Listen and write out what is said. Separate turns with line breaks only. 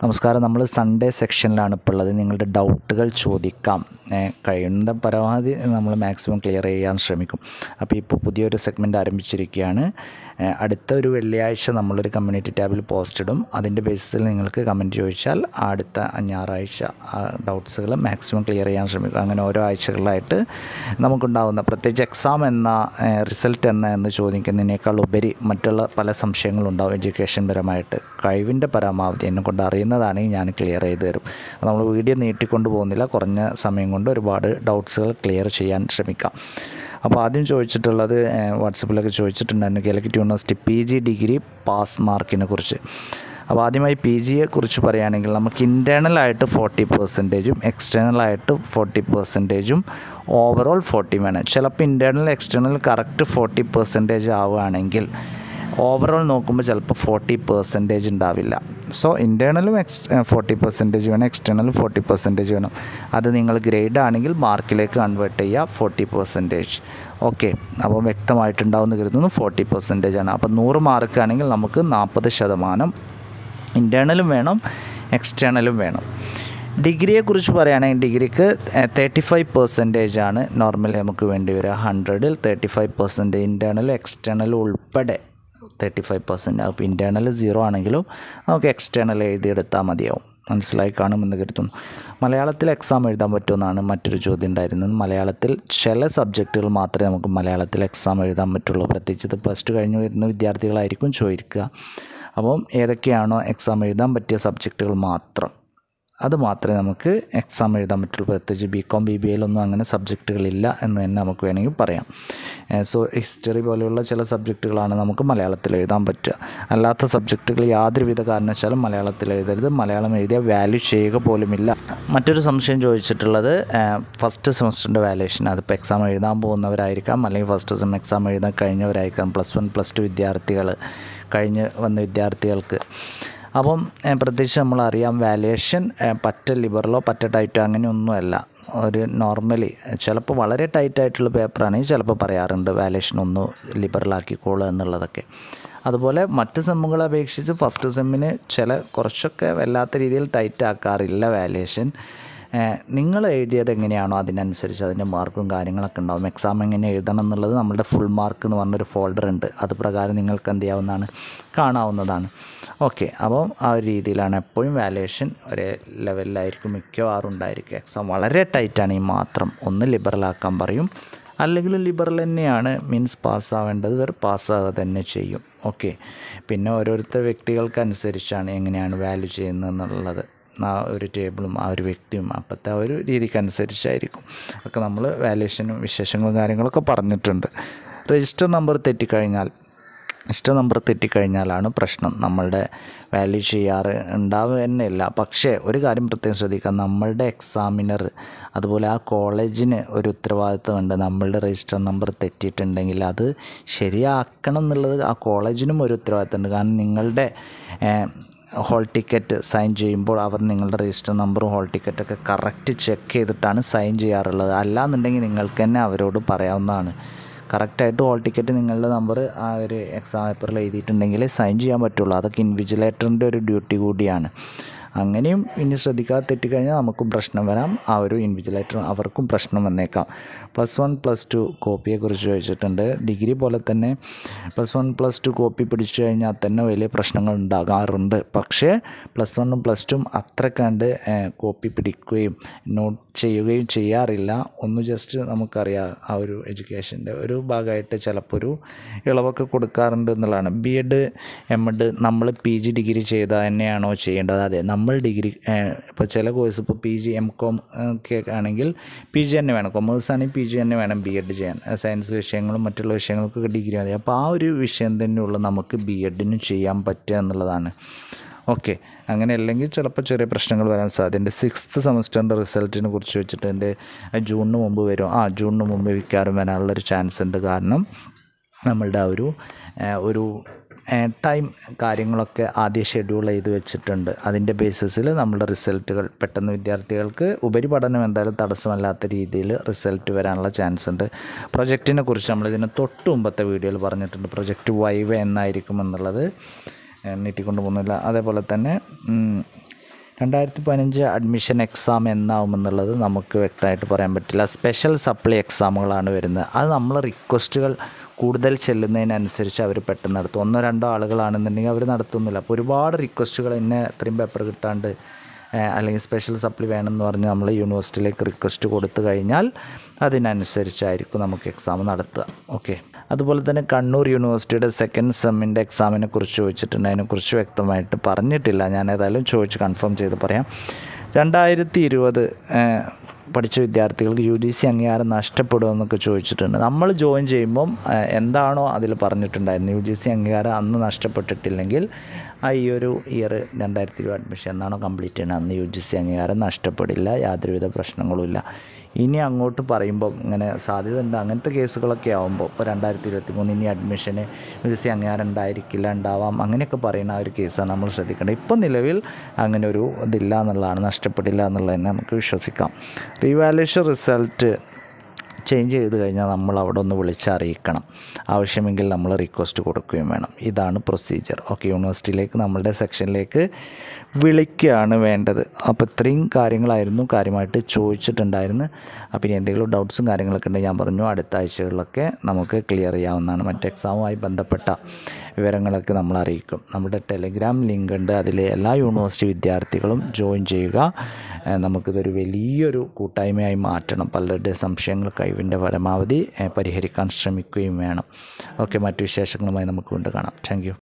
നമസ്കാരം. നമ്മൾ സൺഡേ സെക്ഷനിലാണ് ഇപ്പോൾ ഉള്ളത്. നിങ്ങളുടെ ഡൗട്ടുകൾ ചോദിക്കാം. കഴിയുന്ന പരമാവധി നമ്മൾ മാക്സിമം ക്ലിയർ ചെയ്യാൻ ശ്രമിക്കും. അപ്പോൾ ഇപ്പോൾ പുതിയൊരു സെഗ്മെൻറ്റ് ആരംഭിച്ചിരിക്കുകയാണ്. അടുത്ത ഒരു വെള്ളിയാഴ്ച നമ്മളൊരു കമ്മ്യൂണിറ്റി ടാബിൽ പോസ്റ്റ് ഇടും. അതിൻ്റെ ബേസിസിൽ നിങ്ങൾക്ക് കമൻറ്റ് ചോദിച്ചാൽ അടുത്ത ഞായറാഴ്ച ഡൗട്ട്സുകൾ മാക്സിമം ക്ലിയർ ചെയ്യാൻ ശ്രമിക്കും. അങ്ങനെ ഓരോ ആഴ്ചകളിലായിട്ട് നമുക്കുണ്ടാകുന്ന പ്രത്യേകിച്ച് എക്സാം എന്ന റിസൾട്ട് എന്ന് ചോദിക്കുന്നതിനേക്കാൾ ഉപരി മറ്റുള്ള പല സംശയങ്ങളുണ്ടാവും. എഡ്യൂക്കേഷൻ പരമായിട്ട് കഴിവിൻ്റെ പരമാവധി എന്നെ കൊണ്ട് അറിയുന്നതാണെങ്കിൽ ഞാൻ ക്ലിയർ ചെയ്ത് തരും. നമ്മൾ വീഡിയോ നീട്ടിക്കൊണ്ട് പോകുന്നില്ല. കുറഞ്ഞ സമയം കൊണ്ട് ഒരുപാട് ഡൗട്ട്സുകൾ ക്ലിയർ ചെയ്യാൻ ശ്രമിക്കാം. അപ്പോൾ ആദ്യം ചോദിച്ചിട്ടുള്ളത് വാട്സപ്പിലൊക്കെ ചോദിച്ചിട്ടുണ്ടായിരുന്നു Calicut university PG degree pass മാർക്കിനെ കുറിച്ച്. അപ്പോൾ ആദ്യമായി PGയെ കുറിച്ച് പറയുകയാണെങ്കിൽ നമുക്ക് ഇൻറ്റേർണലായിട്ട് 40%, എക്സ്റ്റേണലായിട്ട് 40%, ഓവറോൾ 40 വേണം. ചിലപ്പോൾ ഇൻറ്റേർണൽ എക്സ്റ്റേണൽ കറക്റ്റ് 40% ആവുകയാണെങ്കിൽ ഓവറോൾ നോക്കുമ്പോൾ ചിലപ്പോൾ 40% ഉണ്ടാവില്ല. സോ ഇൻറ്റേർണലും 40% വേണം, എക്സ്റ്റേണലും 40% വേണം. അത് നിങ്ങൾ ഗ്രേഡ് ആണെങ്കിൽ മാർക്കിലേക്ക് കൺവേർട്ട് ചെയ്യുക 40%. ഓക്കെ, അപ്പോൾ വ്യക്തമായിട്ടുണ്ടാവുമെന്ന് കരുതുന്നു. 40% ആണ്. അപ്പോൾ 100 മാർക്കാണെങ്കിൽ നമുക്ക് 40% ഇൻറ്റേർണലും വേണം, എക്സ്റ്റേണലും വേണം. ഡിഗ്രിയെക്കുറിച്ച് പറയുകയാണെങ്കിൽ ഡിഗ്രിക്ക് 35% ആണ് നോർമലി നമുക്ക് വേണ്ടി വരിക. 100ൽ 35% ഇൻറ്റേർണൽ എക്സ്റ്റേണൽ ഉൾപ്പെടെ 35%. അപ്പോൾ ഇൻറ്റേർണൽ 0 ആണെങ്കിലും നമുക്ക് എക്സ്റ്റേണൽ എഴുതിയെടുത്താൽ മതിയാവും. മനസ്സിലായി കാണുമെന്ന് കരുതുന്നു. മലയാളത്തിൽ എക്സാം എഴുതാൻ പറ്റുമെന്നാണ് മറ്റൊരു ചോദ്യം ഉണ്ടായിരുന്നത്. മലയാളത്തിൽ ചില സബ്ജക്റ്റുകൾ മാത്രമേ നമുക്ക് മലയാളത്തിൽ എക്സാം എഴുതാൻ പറ്റുള്ളൂ. പ്രത്യേകിച്ച് ഇത് +2 കഴിഞ്ഞ് വരുന്ന വിദ്യാർത്ഥികളായിരിക്കും ചോദിക്കുക. അപ്പം ഏതൊക്കെയാണോ എക്സാം എഴുതാൻ പറ്റിയ സബ്ജക്റ്റുകൾ അത് മാത്രമേ നമുക്ക് എക്സാം എഴുതാൻ പറ്റുള്ളൂ. പ്രത്യേകിച്ച് BCom BBAയിലൊന്നും അങ്ങനെ സബ്ജക്റ്റുകളില്ല എന്ന് തന്നെ നമുക്ക് വേണമെങ്കിൽ പറയാം. സോ ഹിസ്റ്ററി പോലെയുള്ള ചില സബ്ജക്റ്റുകളാണ് നമുക്ക് മലയാളത്തിൽ എഴുതാൻ പറ്റുക. അല്ലാത്ത സബ്ജക്റ്റുകൾ യാതൊരുവിധ കാരണവശാലും മലയാളത്തിൽ എഴുതരുത്. മലയാളം എഴുതിയ വാല്യൂ ചെയ്യുക പോലുമില്ല. മറ്റൊരു സംശയം ചോദിച്ചിട്ടുള്ളത് ഫസ്റ്റ് സെമസ്റ്ററിൻ്റെ വാല്യൂഷൻ. അതിപ്പോൾ എക്സാം എഴുതാൻ പോകുന്നവരായിരിക്കാം, അല്ലെങ്കിൽ ഫസ്റ്റ് സെം എക്സാം എഴുതാൻ കഴിഞ്ഞവരായിരിക്കാം. +1 +2 വിദ്യാർത്ഥികൾ കഴിഞ്ഞ് വന്ന വിദ്യാർത്ഥികൾക്ക്. അപ്പം പ്രത്യേകിച്ച് നമ്മളറിയാം വാല്യുവേഷൻ പറ്റ ലിബറലോ പറ്റ ടൈറ്റോ അങ്ങനെയൊന്നുമല്ല. ഒരു നോർമലി ചിലപ്പോൾ വളരെ ടൈറ്റായിട്ടുള്ള പേപ്പറാണെങ്കിൽ ചിലപ്പോൾ പറയാറുണ്ട് വാല്യുവേഷൻ ഒന്ന് ലിബറലാക്കിക്കോളുക എന്നുള്ളതൊക്കെ. അതുപോലെ മറ്റ് സെമ്മുകളെ അപേക്ഷിച്ച് ഫസ്റ്റ് സെമ്മിന് കുറച്ചൊക്കെ വല്ലാത്ത രീതിയിൽ ടൈറ്റ് ആക്കാറില്ല വാല്യുവേഷൻ. നിങ്ങൾ എഴുതിയത് എങ്ങനെയാണോ അതിനനുസരിച്ച് അതിൻ്റെ മാർക്കും കാര്യങ്ങളൊക്കെ ഉണ്ടാവും. എക്സാം എങ്ങനെ എഴുതണം എന്നുള്ളത് നമ്മുടെ ഫുൾ മാർക്ക് എന്ന് പറഞ്ഞൊരു ഫോൾഡർ ഉണ്ട്. അത് പ്രകാരം നിങ്ങൾക്ക് എന്ത് ചെയ്യാവുന്നതാണ്, കാണാവുന്നതാണ്. ഓക്കെ, അപ്പം ആ ഒരു രീതിയിലാണ് എപ്പോഴും വാല്യുവേഷൻ ഒരേ ലെവലിലായിരിക്കും മിക്കവാറും ഉണ്ടായിരിക്കും. എക്സാം വളരെ ടൈറ്റാണെങ്കിൽ മാത്രം ഒന്ന് ലിബറലാക്കാൻ പറയും. അല്ലെങ്കിലും ലിബറൽ തന്നെയാണ്, മീൻസ് പാസ്സാവേണ്ടത് വരെ പാസ്സാകുക തന്നെ ചെയ്യും. ഓക്കെ, പിന്നെ ഓരോരുത്തർ വ്യക്തികൾക്കനുസരിച്ചാണ് എങ്ങനെയാണ് വാല്യൂ ചെയ്യുന്നത് എന്നുള്ളത്. ആ ഒരു ടേബിളും ആ ഒരു വ്യക്തിയും അപ്പോഴത്തെ ആ ഒരു രീതിക്കനുസരിച്ചായിരിക്കും. ഒക്കെ നമ്മൾ വാല്യുവേഷനും വിശേഷങ്ങളും കാര്യങ്ങളൊക്കെ പറഞ്ഞിട്ടുണ്ട്. രജിസ്റ്റർ നമ്പർ തെറ്റിക്കഴിഞ്ഞാലാണ് പ്രശ്നം. നമ്മളുടെ വാല്യൂ ചെയ്യാറ് ഉണ്ടാവുക തന്നെയില്ല. പക്ഷേ ഒരു കാര്യം പ്രത്യേകം ശ്രദ്ധിക്കുക, നമ്മളുടെ എക്സാമിനർ അതുപോലെ ആ കോളേജിന് ഒരു ഉത്തരവാദിത്വമുണ്ട്. നമ്മളുടെ രജിസ്റ്റർ നമ്പർ തെറ്റിയിട്ടുണ്ടെങ്കിൽ അത് ശരിയാക്കണം എന്നുള്ളത് ആ കോളേജിനും ഒരു ഉത്തരവാദിത്തമുണ്ട്. കാരണം നിങ്ങളുടെ ഹോൾ ടിക്കറ്റ് സൈൻ ചെയ്യുമ്പോൾ അവർ നിങ്ങളുടെ രജിസ്റ്റർ നമ്പറും ഹോൾ ടിക്കറ്റൊക്കെ കറക്റ്റ് ചെക്ക് ചെയ്തിട്ടാണ് സൈൻ ചെയ്യാറുള്ളത്. അല്ലാന്നുണ്ടെങ്കിൽ നിങ്ങൾക്ക് തന്നെ അവരോട് പറയാവുന്നതാണ്. കറക്റ്റായിട്ട് ഹോൾ ടിക്കറ്റ് നിങ്ങളുടെ നമ്പർ ആ ഒരു എക്സാം പേപ്പറിൽ എഴുതിയിട്ടുണ്ടെങ്കിൽ സൈൻ ചെയ്യാൻ പറ്റുള്ളൂ. അതൊക്കെ ഇൻവിജിലേറ്ററിൻ്റെ ഒരു ഡ്യൂട്ടി കൂടിയാണ്. അങ്ങനെയും ഇനി തെറ്റിക്കഴിഞ്ഞാൽ നമുക്കും പ്രശ്നം വരാം. ആ ഒരു ഇൻവിജിലേറ്റർ അവർക്കും പ്രശ്നം വന്നേക്കാം. +1 +2 കോപ്പിയെക്കുറിച്ച് ചോദിച്ചിട്ടുണ്ട്. ഡിഗ്രി പോലെ തന്നെ +1 +2 കോപ്പി പിടിച്ചു കഴിഞ്ഞാൽ തന്നെ വലിയ പ്രശ്നങ്ങൾ ഉണ്ടാകാറുണ്ട്. പക്ഷേ +1 +2 അത്ര കണ്ട് കോപ്പി പിടിക്കുകയും നോട്ട് ചെയ്യുകയും ചെയ്യാറില്ല. ഒന്ന് ജസ്റ്റ് നമുക്കറിയാം ആ ഒരു എഡ്യൂക്കേഷൻ്റെ ഒരു ഭാഗമായിട്ട് ചിലപ്പോൾ ഒരു ഇളവൊക്കെ കൊടുക്കാറുണ്ട് എന്നുള്ളതാണ്. BEd MEd നമ്മൾ PG ഡിഗ്രി ചെയ്താൽ തന്നെയാണോ ചെയ്യേണ്ടത്? അതെ, നമ്മൾ ഡിഗ്രി ഇപ്പോൾ ചില കോഴ്സ് ഇപ്പോൾ PG MCom ഒക്കെ ആണെങ്കിൽ PG തന്നെ വേണം. കൊമേഴ്സ് ആണെങ്കിൽ PG തന്നെ വേണം BEd ചെയ്യാൻ. സയൻസ് വിഷയങ്ങളും മറ്റുള്ള വിഷയങ്ങൾക്കൊക്കെ ഡിഗ്രി മതി. അപ്പോൾ ആ ഒരു വിഷയം തന്നെയുള്ള നമുക്ക് BEdനും ചെയ്യാൻ പറ്റുക എന്നുള്ളതാണ്. ഓക്കെ, അങ്ങനെ അല്ലെങ്കിൽ ചിലപ്പോൾ ചെറിയ പ്രശ്നങ്ങൾ വരാൻ സാധ്യതയുണ്ട്. 6th സെമസ്റ്ററിൻ്റെ റിസൾട്ടിനെ കുറിച്ച് വെച്ചിട്ട് എൻ്റെ ജൂണിന് മുമ്പ് വരും. ജൂണിന് മുമ്പ് മിക്കവാറും വരാനുള്ളൊരു ചാൻസ് ഉണ്ട്. കാരണം നമ്മളുടെ ആ ഒരു ടൈം കാര്യങ്ങളൊക്കെ ആദ്യം ഷെഡ്യൂൾ ചെയ്ത് വെച്ചിട്ടുണ്ട്. അതിൻ്റെ ബേസിസിൽ നമ്മുടെ റിസൾട്ടുകൾ പെട്ടെന്ന് വിദ്യാർത്ഥികൾക്ക് ഉപരിപഠനം എന്തായാലും തടസ്സമല്ലാത്ത രീതിയിൽ റിസൾട്ട് വരാനുള്ള ചാൻസ് ഉണ്ട്. പ്രൊജക്റ്റിനെ കുറിച്ച് നമ്മളിതിന് തൊട്ട് മുമ്പത്തെ വീഡിയോയിൽ പറഞ്ഞിട്ടുണ്ട്. പ്രൊജക്റ്റ് വൈവ എന്നായിരിക്കും എന്നുള്ളത് നീട്ടിക്കൊണ്ട് പോകുന്നില്ല. അതേപോലെ തന്നെ 2015 അഡ്മിഷൻ എക്സാം എന്നാവുമെന്നുള്ളത് നമുക്ക് വ്യക്തമായിട്ട് പറയാൻ പറ്റില്ല. സ്പെഷ്യൽ സപ്ലി എക്സാമുകളാണ് വരുന്നത്. അത് നമ്മൾ റിക്വസ്റ്റുകൾ കൂടുതൽ ചെല്ലുന്നതിനനുസരിച്ച് അവർ പെട്ടെന്ന് നടത്തും. 1-2 ആളുകളാണെന്നുണ്ടെങ്കിൽ അവർ നടത്തുന്നില്ല. അപ്പോൾ ഒരുപാട് റിക്വസ്റ്റുകൾ എന്നെ ഇത്രയും പേപ്പർ കിട്ടാണ്ട് അല്ലെങ്കിൽ സ്പെഷ്യൽ സപ്ലി വേണമെന്ന് പറഞ്ഞ് നമ്മൾ യൂണിവേഴ്സിറ്റിയിലേക്ക് റിക്വസ്റ്റ് കൊടുത്തു കഴിഞ്ഞാൽ അതിനനുസരിച്ചായിരിക്കും നമുക്ക് എക്സാം നടത്തുക. ഓക്കെ. അതുപോലെ തന്നെ കണ്ണൂർ യൂണിവേഴ്സിറ്റിയുടെ സെക്കൻഡ് സെമ്മിൻ്റെ എക്സാമിനെ കുറിച്ച് ചോദിച്ചിട്ടുണ്ട്. അതിനെക്കുറിച്ച് വ്യക്തമായിട്ട് പറഞ്ഞിട്ടില്ല. ഞാൻ ഏതായാലും ചോദിച്ച് കൺഫേം ചെയ്ത് പറയാം. 2020 പഠിച്ച വിദ്യാർത്ഥികൾക്ക് UGC അംഗീകാരം നഷ്ടപ്പെടുമെന്നൊക്കെ ചോദിച്ചിട്ടുണ്ട്. നമ്മൾ ജോയിൻ ചെയ്യുമ്പം എന്താണോ അതിൽ പറഞ്ഞിട്ടുണ്ടായിരുന്നു, UGC അംഗീകാരം അന്ന് നഷ്ടപ്പെട്ടിട്ടില്ലെങ്കിൽ ഈ ഒരു ഇയർ 2020 അഡ്മിഷൻ എന്നാണോ കംപ്ലീറ്റ് ചെയ്യുന്നത് അന്ന് UGC അംഗീകാരം നഷ്ടപ്പെടില്ല, യാതൊരുവിധ പ്രശ്നങ്ങളുമില്ല. ഇനി അങ്ങോട്ട് പറയുമ്പോൾ ഇങ്ങനെ സാധ്യത ഉണ്ട്, അങ്ങനത്തെ കേസുകളൊക്കെ ആകുമ്പോൾ ഇപ്പോൾ 2023 ഇനി അഡ്മിഷന് UGC അംഗീകാരം ഉണ്ടായിരിക്കില്ല, ഉണ്ടാവാം, അങ്ങനെയൊക്കെ പറയുന്ന ആ ഒരു കേസാണ് നമ്മൾ ശ്രദ്ധിക്കേണ്ടത്. ഇപ്പോൾ നിലവിൽ അങ്ങനെ ഒരു ഇതില്ല എന്നുള്ളതാണ്, നഷ്ടപ്പെടില്ല എന്നുള്ളത് തന്നെ നമുക്ക് വിശ്വസിക്കാം. റീവാലുവേഷൻ റിസൾട്ട് ചേഞ്ച് ചെയ്ത് കഴിഞ്ഞാൽ നമ്മൾ അവിടെ ഒന്ന് വിളിച്ചറിയിക്കണം. ആവശ്യമെങ്കിൽ നമ്മൾ റിക്വസ്റ്റ് കൊടുക്കുകയും വേണം. ഇതാണ് പ്രൊസീജിയർ. ഓക്കെ. യൂണിവേഴ്സിറ്റിയിലേക്ക് നമ്മളുടെ സെക്ഷനിലേക്ക് വിളിക്കുകയാണ് വേണ്ടത്. അപ്പോൾ ഇത്രയും കാര്യങ്ങളായിരുന്നു കാര്യമായിട്ട് ചോദിച്ചിട്ടുണ്ടായിരുന്നു. അപ്പോൾ ഇനി എന്തെങ്കിലും ഡൗട്ട്സും കാര്യങ്ങളൊക്കെ ഉണ്ടെങ്കിൽ ഞാൻ പറഞ്ഞു അടുത്ത ആഴ്ചകളിലൊക്കെ നമുക്ക് ക്ലിയർ ചെയ്യാവുന്നതാണ്. മറ്റ് എക്സാമുമായി ബന്ധപ്പെട്ട വിവരങ്ങളൊക്കെ നമ്മൾ അറിയിക്കും. നമ്മുടെ ടെലിഗ്രാം ലിങ്ക് ഉണ്ട്, അതിൽ എല്ലാ യൂണിവേഴ്സിറ്റി വിദ്യാർത്ഥികളും ജോയിൻ ചെയ്യുക. നമുക്കിതൊരു വലിയൊരു കൂട്ടായ്മയായി മാറ്റണം. പലരുടെ സംശയങ്ങൾ കഴിവിൻ്റെ പരമാവധി പരിഹരിക്കാൻ ശ്രമിക്കുകയും വേണം. ഓക്കെ. മറ്റു വിശേഷങ്ങളുമായി നമുക്ക് കൊണ്ട് കാണാം. Thank U.